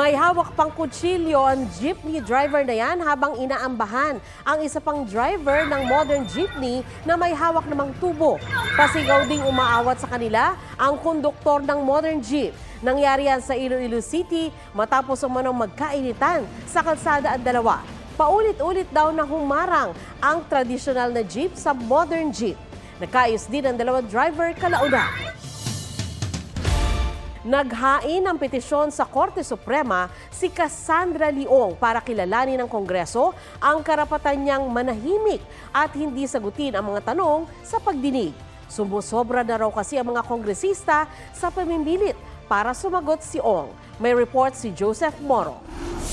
May hawak pang kutsilyo ang jeepney driver na yan habang inaambahan ang isa pang driver ng modern jeepney na may hawak namang tubo. Pasigaw ding umaawat sa kanila ang konduktor ng modern jeep. Nangyari yan sa Iloilo City matapos umanong magkainitan sa kalsada ang dalawa. Paulit-ulit daw na humarang ang tradisyonal na jeep sa modern jeep. Nagkaayos din ang dalawang driver kalauna. Naghain ng petisyon sa Korte Suprema si Cassandra Leong para kilalanin ng Kongreso ang karapatan niyang manahimik at hindi sagutin ang mga tanong sa pagdinig. Sumusobra na raw kasi ang mga kongresista sa pamimilit para sumagot si Ong. May report si Joseph Moro.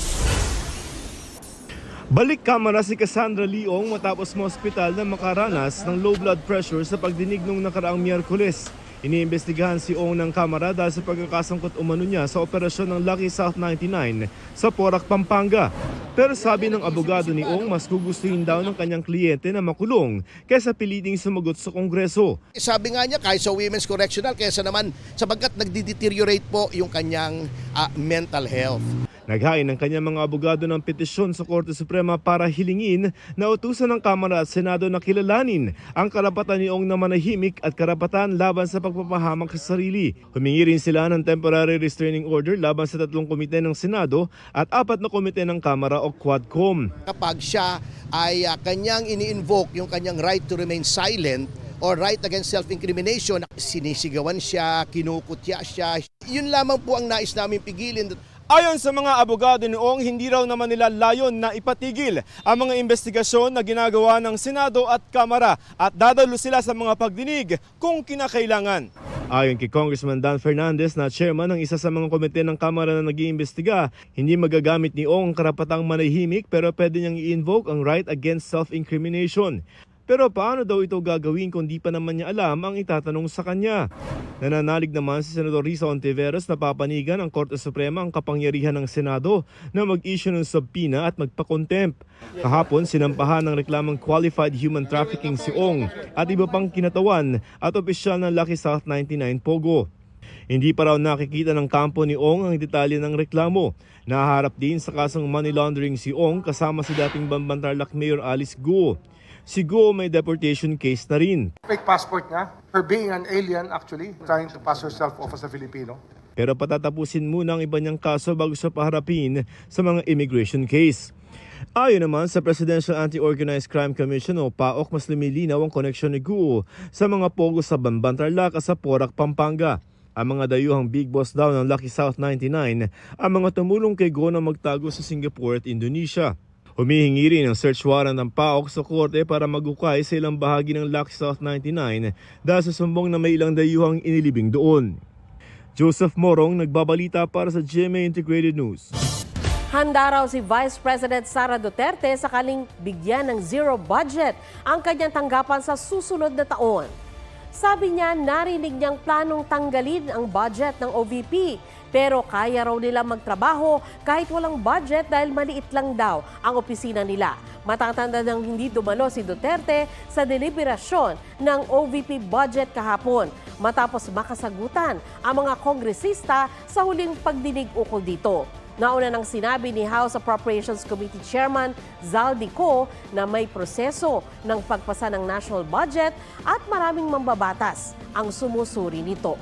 Balik kamera si Cassandra Leong matapos ma-ospital na makaranas ng low blood pressure sa pagdinig nung nakaraang Miyerkules. Iniimbestigahan si Ong ng kamera dahil sa pagkakasangkot umano niya sa operasyon ng Lucky South 99 sa Porac, Pampanga. Pero sabi ng abogado ni Ong, mas gugustuhin daw ng kanyang kliyente na makulong kaysa piliting sumagot sa Kongreso. Sabi nga niya kahit sa Women's Correctional kaysa naman sapagkat nagdi-deteriorate po yung kanyang mental health. Naghain ng kanyang mga abogado ng petisyon sa Korte Suprema para hilingin na utusan ng Kamara at Senado na kilalanin ang karapatan ni Ong na manahimik at karapatan laban sa pagpapahamak sa sarili. Humingi rin sila ng temporary restraining order laban sa 3 komite ng Senado at 4 na komite ng Kamara o Quadcom. Kapag siya ay kanyang ini-invoke yung kanyang right to remain silent or right against self-incrimination, sinisigawan siya, kinukutya siya, yun lamang po ang nais namin pigilin. Ayon sa mga abogado ni Ong, hindi raw naman nila layon na ipatigil ang mga investigasyon na ginagawa ng Senado at Kamara at dadalo sila sa mga pagdinig kung kinakailangan. Ayon kay Congressman Dan Fernandez na chairman ng isa sa mga komite ng Kamara na nag-iimbestiga, hindi magagamit ni Ong ang karapatang manahimik pero pwede niyang i-invoke ang right against self-incrimination. Pero paano daw ito gagawin kung di pa naman niya alam ang itatanong sa kanya? Nananalig naman si Senador Risa Ontiveros na papanigan ang Korte Suprema ang kapangyarihan ng Senado na mag-issue ng subpoena at magpa-contempt. Kahapon, sinampahan ng reklamang qualified human trafficking si Ong at iba pang kinatawan at opisyal ng Lucky South 99 Pogo. Hindi pa raw nakikita ng kampo ni Ong ang detalye ng reklamo. Naharap din sa kasong money laundering si Ong kasama si dating Bambantarlac Mayor Alice Guo. Si Guo may deportation case na rin. Fake passport niya, her being an alien actually, trying to pass herself off as a Filipino. Pero patatapusin muna ang iba niyang kaso bago siya paharapin sa mga immigration case. Ayon naman sa Presidential Anti-Organized Crime Commission o PAOK, mas lumilinaw ang koneksyon ni Guo sa mga pogo sa Bambantarlac at sa Porac, Pampanga. Ang mga dayuhang big boss daw ng Lucky South 99 ang mga tumulong kay Guo na magtago sa Singapore at Indonesia. Humihingi rin ng search warrant ng PAOK sa korte para magukay sa ilang bahagi ng Lucky South 99 dahil sa sumbong na may ilang dayuhang inilibing doon. Joseph Morong, nagbabalita para sa GMA Integrated News. Handa raw si Vice President Sara Duterte sakaling bigyan ng zero budget ang kanyang tanggapan sa susunod na taon. Sabi niya narinig niyang planong tanggalin ang budget ng OVP. Pero kaya raw nila magtrabaho kahit walang budget dahil maliit lang daw ang opisina nila. Matatanda nang hindi dumalo si Duterte sa deliberasyon ng OVP budget kahapon matapos makasagutan ang mga kongresista sa huling pagdinig ukol dito. Nauna nang sinabi ni House Appropriations Committee Chairman Zaldi Co na may proseso ng pagpasa ng national budget at maraming mambabatas ang sumusuri nito.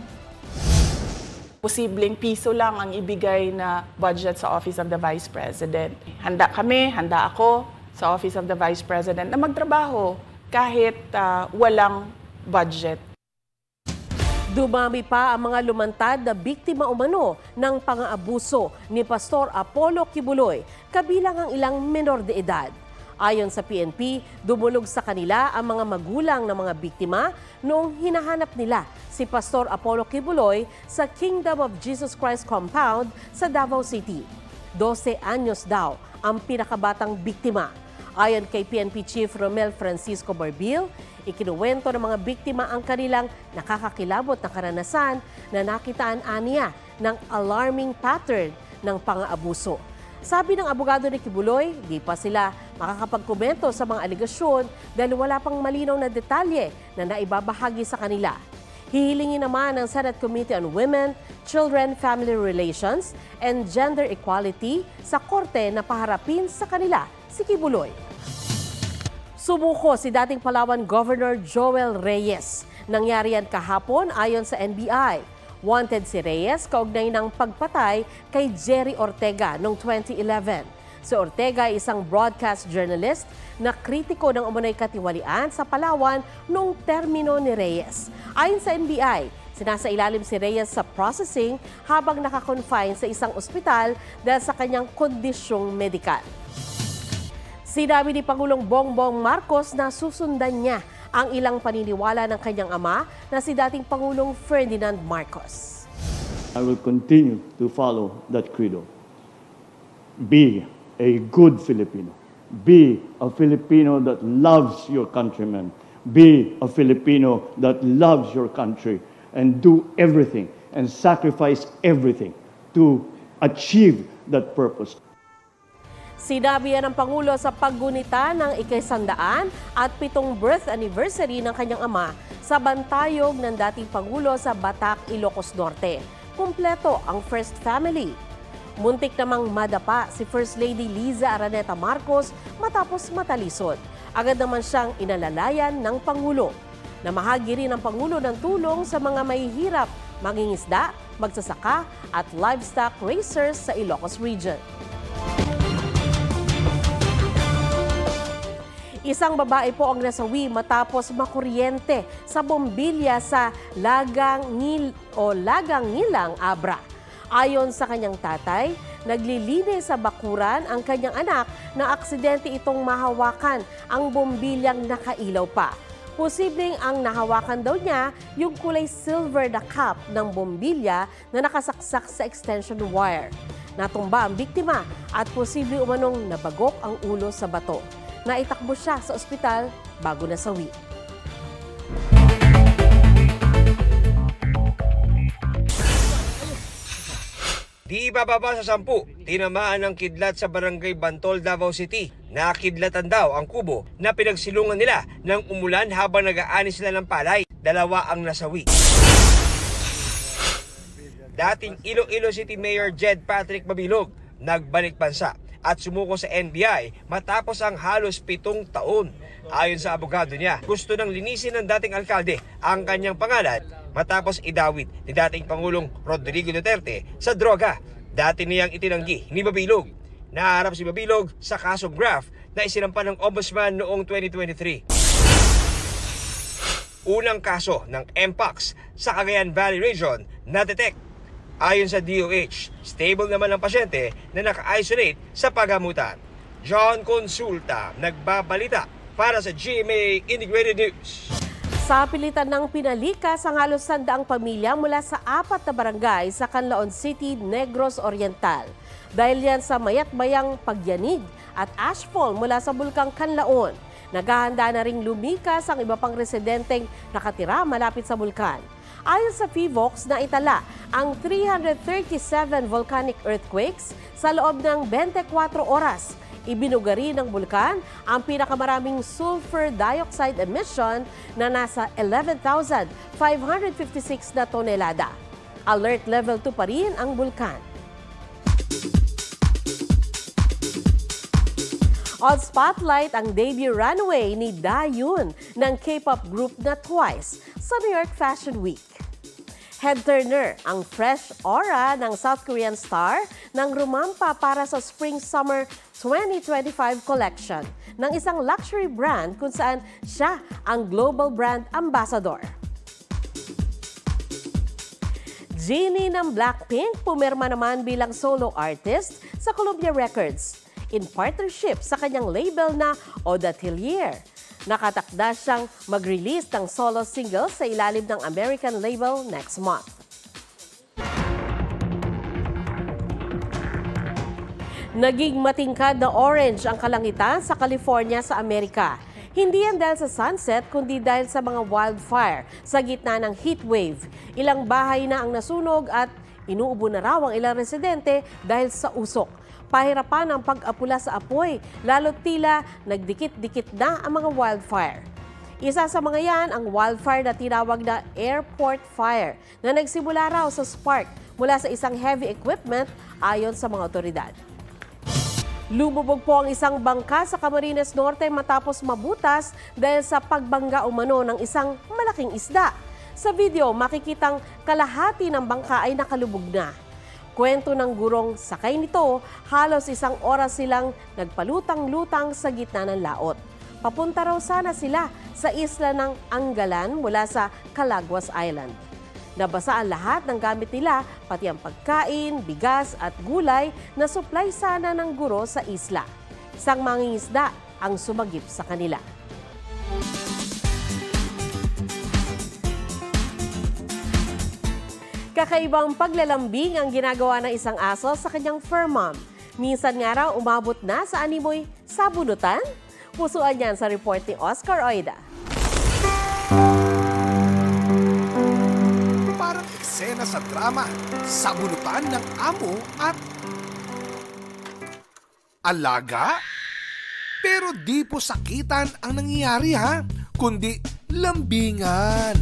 Posibleng piso lang ang ibigay na budget sa Office of the Vice President. Handa kami, handa ako sa Office of the Vice President na magtrabaho kahit walang budget. Dumami pa ang mga lumantad na biktima umano ng pang-aabuso ni Pastor Apollo Kibuloy, kabilang ang ilang menor de edad. Ayon sa PNP, dumulog sa kanila ang mga magulang ng mga biktima noong hinahanap nila si Pastor Apollo Kibuloy sa Kingdom of Jesus Christ compound sa Davao City. 12 anyos daw ang pinakabatang biktima. Ayon kay PNP Chief Romel Francisco Barbil, ikinuwento ng mga biktima ang kanilang nakakakilabot na karanasan na nakitaan aniya ng alarming pattern ng pang-aabuso. Sabi ng abogado ni Kibuloy, di pa sila makakapagkomento sa mga aligasyon dahil wala pang malinaw na detalye na naibabahagi sa kanila. Hihilingin naman ng Senate Committee on Women, Children, Family Relations, and Gender Equality sa korte na paharapin sa kanila si Kibuloy. Sumuko si dating Palawan Governor Joel Reyes. Nangyari yan kahapon ayon sa NBI. Wanted si Reyes kaugnay ng pagpatay kay Jerry Ortega noong 2011. Si Ortega ay isang broadcast journalist na kritiko ng umunay katiwalian sa Palawan noong termino ni Reyes. Ayon sa NBI, sinasailalim si Reyes sa processing habang nakakonfine sa isang ospital dahil sa kanyang kondisyong medikal. Sinabi ni Pangulong Bongbong Marcos na susundan niya ang ilang paniniwala ng kanyang ama na si dating Pangulong Ferdinand Marcos. I will continue to follow that credo. Be a good Filipino. Be a Filipino that loves your countrymen. Be a Filipino that loves your country and do everything and sacrifice everything to achieve that purpose. Sinabi yan ng Pangulo sa paggunita ng ika-100 at 7th birth anniversary ng kanyang ama sa bantayog ng dating Pangulo sa Batac, Ilocos Norte. Kumpleto ang First Family. Muntik namang madapa si First Lady Liza Araneta Marcos matapos matalisod. Agad naman siyang inalalayan ng Pangulo. Namahagi rin ang Pangulo ng tulong sa mga mahihirap, mangingisda, magsasaka at livestock raisers sa Ilocos Region. Isang babae po ang nasawi matapos makuryente sa bombilya sa Lagang Ngilang, Abra. Ayon sa kanyang tatay, naglilinis sa bakuran ang kanyang anak na aksidente itong mahawakan ang bombilyang nakailaw pa. Posibleng ang nahawakan daw niya yung kulay silver na cap ng bombilya na nakasaksak sa extension wire. Natumba ang biktima at posibleng umanong nabagok ang ulo sa bato. Naitakbo siya sa ospital bago nasawi. Di bababa sa 10, tinamaan ng kidlat sa barangay Bantol, Davao City. Nakidlatan daw ang kubo na pinagsilungan nila ng umulan habang nag-aani sila ng palay. 2 ang nasawi. Dating Iloilo City Mayor Jed Patrick Mabilog nagbalik bansa at sumuko sa NBI matapos ang halos 7 taon. Ayon sa abogado niya, gusto nang linisin ng dating alkalde ang kanyang pangalan matapos idawit ni dating Pangulong Rodrigo Duterte sa droga. Dati niyang itinanggi ni Mabilog. Naharap si Mabilog sa kasong graft na isinampa ng Ombudsman noong 2023. Unang kaso ng Mpox sa Cagayan Valley Region na-detect. Ayon sa DOH, stable naman ang pasyente na naka-isolate sa paggamutan. John Consulta, nagbabalita para sa GMA Integrated News. Sa pilitan ng pinalikas ang halos 100 pamilya mula sa 4 na barangay sa Canlaon City, Negros Oriental. Dahil yan sa mayat-mayang pagyanig at ashfall mula sa Bulkang Canlaon. Naghahanda na ring lumikas ang iba pang residenteng nakatira malapit sa bulkan. Ayon sa PHIVOLCS na itala ang 337 volcanic earthquakes sa loob ng 24 oras. Ibinugari ng bulkan ang pinakamaraming sulfur dioxide emission na nasa 11,556 na tonelada. Alert level 2 pa rin ang bulkan. On spotlight ang debut runway ni Dayun ng K-pop group na Twice sa New York Fashion Week. Head-turner ang fresh aura ng South Korean star nang rumampa para sa Spring-Summer 2025 collection ng isang luxury brand kung saan siya ang global brand ambassador. Jennie ng Blackpink pumirma naman bilang solo artist sa Columbia Records in partnership sa kanyang label na Odatelier. Nakatakda siyang mag-release ng solo single sa ilalim ng American label next month. Naging matingkad na orange ang kalangitan sa California sa Amerika. Hindi yan dahil sa sunset, kundi dahil sa mga wildfire sa gitna ng heat wave. Ilang bahay na ang nasunog at inuubo na raw ang ilang residente dahil sa usok. Pahirapan ang pag-apula sa apoy, lalo't tila nagdikit-dikit na ang mga wildfire. Isa sa mga yan ang wildfire na tinawag na airport fire na nagsimula raw sa spark mula sa isang heavy equipment ayon sa mga otoridad. Lumubog po ang isang bangka sa Camarines Norte matapos mabutas dahil sa pagbangga umano ng isang malaking isda. Sa video, makikitang kalahati ng bangka ay nakalubog na. Kwento ng gurong sakay nito, halos 1 oras silang nagpalutang-lutang sa gitna ng laot. Papunta raw sana sila sa isla ng Angalan mula sa Calaguas Island. Nabasa ang lahat ng gamit nila, pati ang pagkain, bigas at gulay na supply sana ng guro sa isla. Isang mangingisda ang sumagip sa kanila. Kakaibang paglalambing ang ginagawa ng isang aso sa kanyang fur mom. Minsan nga raw umabot na sa animoy sabunutan. Pusuan yan sa report ni Oscar Oida. Parang eksena sa drama, sabunutan ng amo at alaga? Pero di po sakitan ang nangyayari ha, kundi lambingan.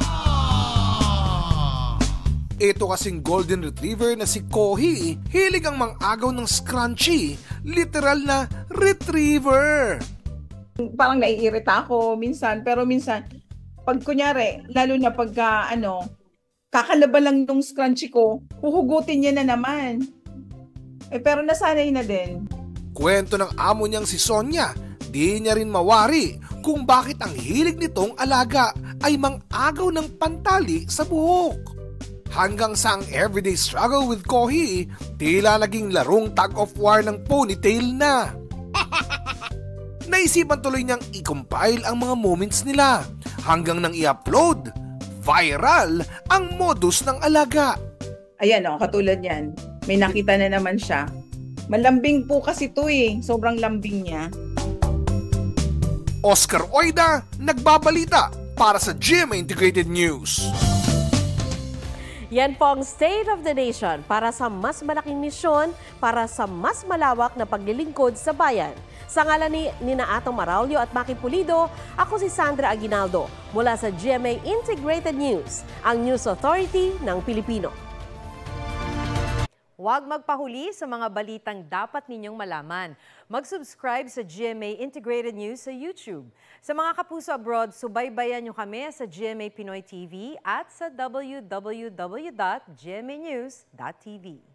Ito kasing golden retriever na si Kohi, hilig ang mang-agaw ng scrunchy, literal na retriever. Parang naiirita ako minsan, pero minsan, pag kunyari, lalo na pagka kakalaban lang yung scrunchy ko, huhugutin niya na naman. Pero nasanay na din. Kwento ng amo niyang si Sonia, di niya rin mawari kung bakit ang hilig nitong alaga ay mang-agaw ng pantali sa buhok. Hanggang sa ang everyday struggle with Kohi, tila naging larong tug of war ng ponytail na. Naisipan tuloy niyang i-compile ang mga moments nila hanggang nang i-upload. Viral ang modus ng alaga. Ayan katulad yan. May nakita na naman siya. Malambing po kasi ito Sobrang lambing niya. Oscar Oida, nagbabalita para sa GMA Integrated News. Yan po ang State of the Nation para sa mas malaking misyon, para sa mas malawak na paglilingkod sa bayan. Sa ngalan ni Nina Atong Maraulio at Maki Pulido, ako si Sandra Aguinaldo mula sa GMA Integrated News, ang News Authority ng Pilipino. Huwag magpahuli sa mga balitang dapat ninyong malaman. Mag-subscribe sa GMA Integrated News sa YouTube. Sa mga kapuso abroad, subaybayan nyo kami sa GMA Pinoy TV at sa www.gmanews.tv.